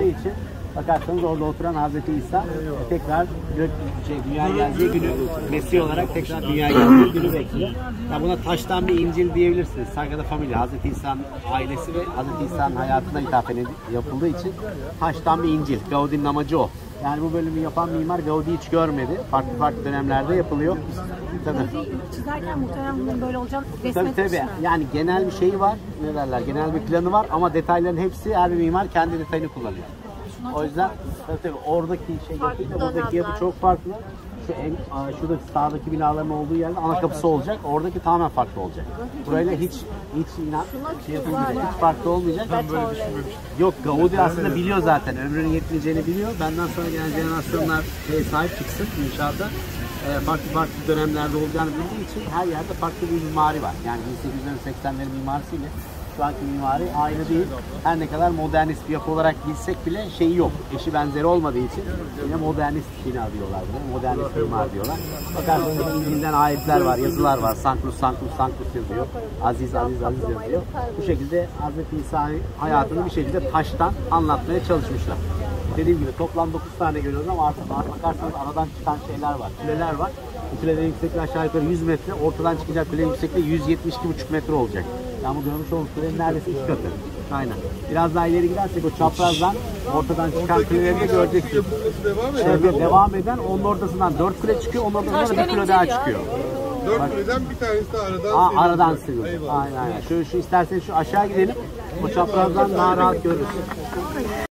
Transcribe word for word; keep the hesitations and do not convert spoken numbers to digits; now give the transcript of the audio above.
için bakarsanız orada oturan Hazreti İsa tekrar şey, dünyaya geldiği günü, Mesih olarak tekrar dünyaya geldiği günü bekliyor. Ya buna taştan bir İncil diyebilirsiniz. Sagrada Familia, Hazreti İsa'nın ailesi ve Hazreti İsa'nın hayatına ithafen yapıldığı için taştan bir İncil. Gaudi'nin amacı o. Yani bu bölümü yapan mimar Gaudi hiç görmedi. Farklı farklı dönemlerde yapılıyor. Tabii. Çizerken muhtemelen bunun böyle olacağını Tabii tabii. Yani genel bir şeyi var. Ne derler? Genel bir planı var ama detayların hepsi her bir mimar kendi detayını kullanıyor. O yüzden tabii tabii oradaki şey yapıyla buradaki yapı çok farklı. Şu en, şuradaki sağdaki binaların olduğu yerde ana kapısı olacak. Oradaki tamamen farklı olacak. Burayla hiç hiç inan şey yapılmayacak. Hiç farklı olmayacak. Yok, Gaudi aslında biliyor zaten. Ömrünün yetmeyeceğini biliyor. Benden sonra gelen jenerasyonlar şeye sahip çıksın inşaatta. E, farklı farklı dönemlerde olacağını bildiği için her yerde farklı bir mimari var. Yani bin sekiz yüz seksenlerin mimarisiyle şu anki mimari aynı değil. Her ne kadar modernist bir yapı olarak bilsek bile şeyi yok. Eşi benzeri olmadığı için yine modernist bina diyorlar. Modernist mimar diyorlar. Bakarsanız İncil'den ayetler var, yazılar var. Sanklus, Sanklus, Sanklus yazıyor. Aziz, Aziz, Aziz yazıyor. Bu şekilde Hazreti İsa hayatını bir şekilde taştan anlatmaya çalışmışlar. Dediğim gibi toplam dokuz tane görüyoruz ama artık bakarsanız aradan çıkan şeyler var. Küleler var. Bu kulelerin yüksekliği aşağı yukarı yüz metre. Ortadan çıkacak kulenin yüksekliği yüz yetmiş iki buçuk metre olacak. Yani bu görmüş olduğunuz kulenin neredeyse iki katı. Aynen. Biraz daha ileri gidersek o çaprazdan ortadan çıkan kuleleri de göreceksiniz. Evet, devam eden onun ortasından dört kule çıkıyor. Onun ortasından bir kule daha çıkıyor. Dört kuleden bir tanesi de aradan sıyrılıyor. Aradan sıyrılıyor. Aynen aynen. Şu, şu isterseniz şu aşağı gidelim. O çaprazdan daha rahat görürüz.